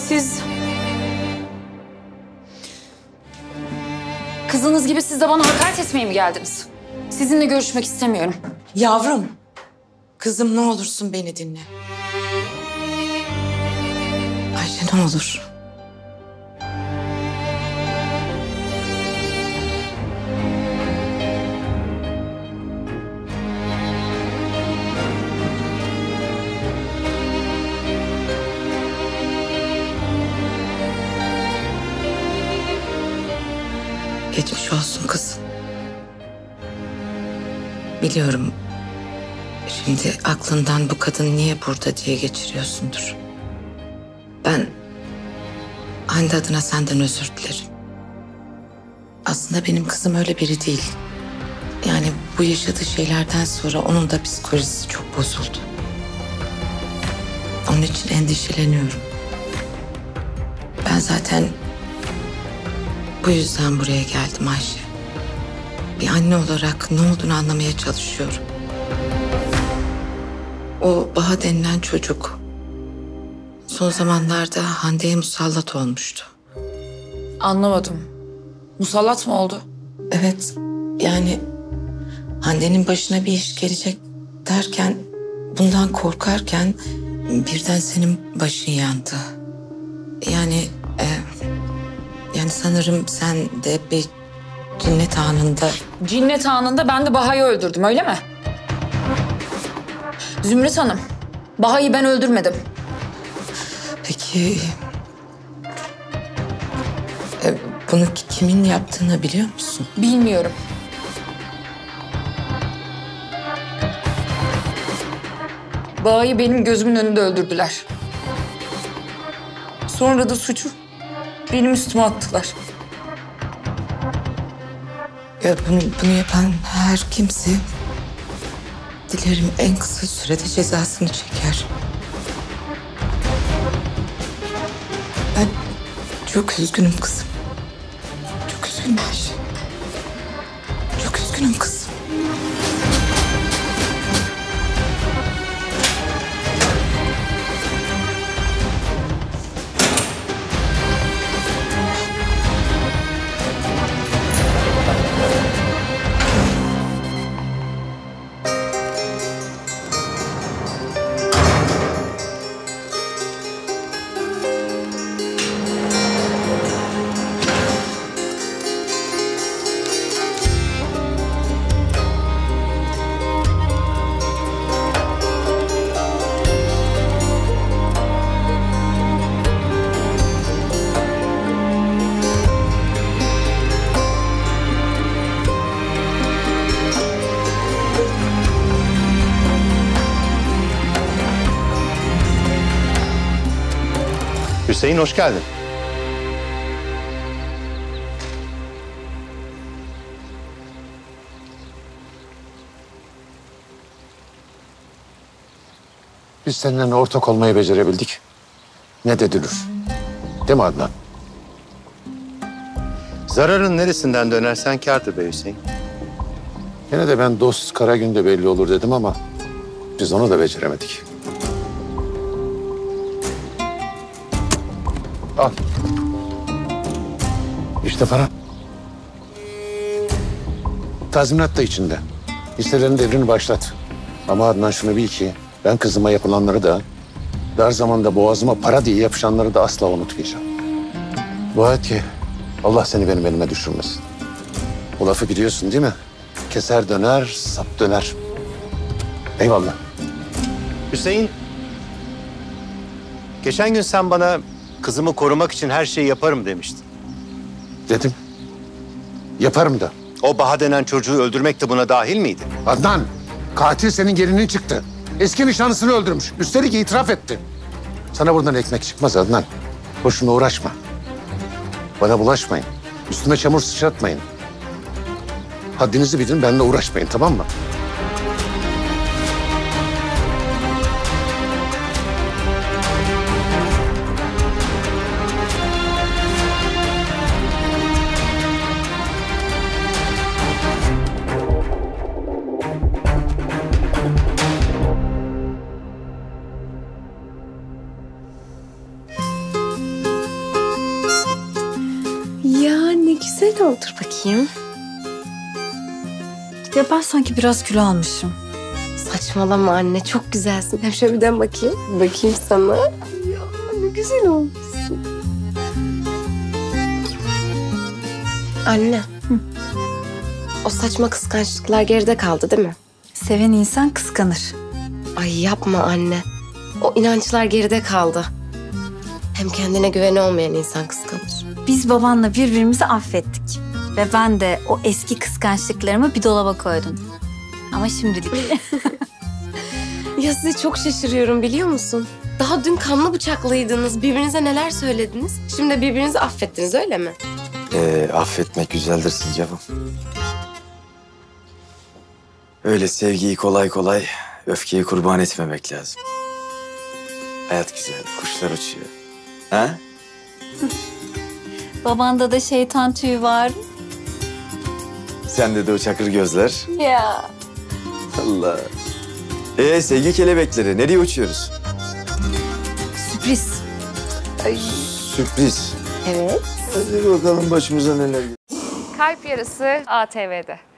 Siz... Kızınız gibi siz de bana hakaret etmeye mi geldiniz? Sizinle görüşmek istemiyorum. Yavrum, kızım ne olursun beni dinle. Ayşe ne olur. Geçmiş olsun kızım. Biliyorum. Şimdi aklından bu kadın niye burada diye geçiriyorsundur. Ben Hande adına senden özür dilerim. Aslında benim kızım öyle biri değil. Yani bu yaşadığı şeylerden sonra onun da psikolojisi çok bozuldu. Onun için endişeleniyorum. Ben zaten bu yüzden buraya geldim Ayşe. Bir anne olarak ne olduğunu anlamaya çalışıyorum. O Baha denilen çocuk son zamanlarda Hande'ye musallat olmuştu. Anlamadım. Musallat mı oldu? Evet, yani Hande'nin başına bir iş gelecek derken, bundan korkarken birden senin başın yandı. Yani sanırım sen de bir cinnet anında... Cinnet anında ben de Baha'yı öldürdüm, öyle mi? Zümrüt Hanım, Baha'yı ben öldürmedim. Peki... bunu kimin yaptığını biliyor musun? Bilmiyorum. Baha'yı benim gözümün önünde öldürdüler. Sonra da suçu benim üstüme attılar. Ya bunu yapan her kimse dilerim en kısa sürede cezasını çeker. Ben çok üzgünüm kızım. Çok üzgünüm Ayşe. Çok üzgünüm kızım. Hüseyin hoş geldin. Biz seninle ortak olmayı becerebildik. Ne de dünür. Değil mi Adnan? Zararın neresinden dönersen kârdır be Hüseyin. Yine de ben dost kara günde belli olur dedim ama biz onu da beceremedik. Al. İşte para. Tazminat da içinde. Hisselerin devrini başlat. Ama Adnan şunu bil ki ben kızıma yapılanları da dar zamanda boğazıma para diye yapışanları da asla unutmayacağım. Dua et ki Allah seni benim elime düşürmesin. O lafı biliyorsun değil mi? Keser döner, sap döner. Eyvallah. Hüseyin, geçen gün sen bana kızımı korumak için her şeyi yaparım demiştin. Dedim. Yaparım da. O Baha denen çocuğu öldürmek de buna dahil miydi? Adnan, katil senin gelinin çıktı. Eski nişanlısını öldürmüş. Üstelik itiraf etti. Sana buradan ekmek çıkmaz Adnan. Boşuna uğraşma. Bana bulaşmayın. Üstüme çamur sıçratmayın. Haddinizi bilin, benimle uğraşmayın, tamam mı? güzel oldur bakayım. Ya ben sanki biraz kilo almışım. Saçmalama anne, çok güzelsin. Hem şöyle bir dön bakayım. Bakayım sana. Ya ne güzel olmuşsun. Anne. O saçma kıskançlıklar geride kaldı değil mi? Seven insan kıskanır. Ay yapma anne. O inançlar geride kaldı. Hem kendine güveni olmayan insan kıskanır. Biz babanla birbirimizi affettik. Ve ben de o eski kıskançlıklarımı bir dolaba koydum. Ama şimdilik. Ya size çok şaşırıyorum biliyor musun? Daha dün kanlı bıçaklıydınız. Birbirinize neler söylediniz? Şimdi birbirinizi affettiniz öyle mi? Affetmek güzeldir Sincap'ım. Öyle sevgiyi kolay kolay öfkeye kurban etmemek lazım. Hayat güzel, kuşlar uçuyor. Ha? Babanda da şeytan tüyü var. Sende de o çakır gözler. Ya. Allah. Sevgi kelebekleri, nereye uçuyoruz? Sürpriz. Sürpriz. Evet. Hadi bakalım başımıza neler. Kalp Yarısı ATV'de.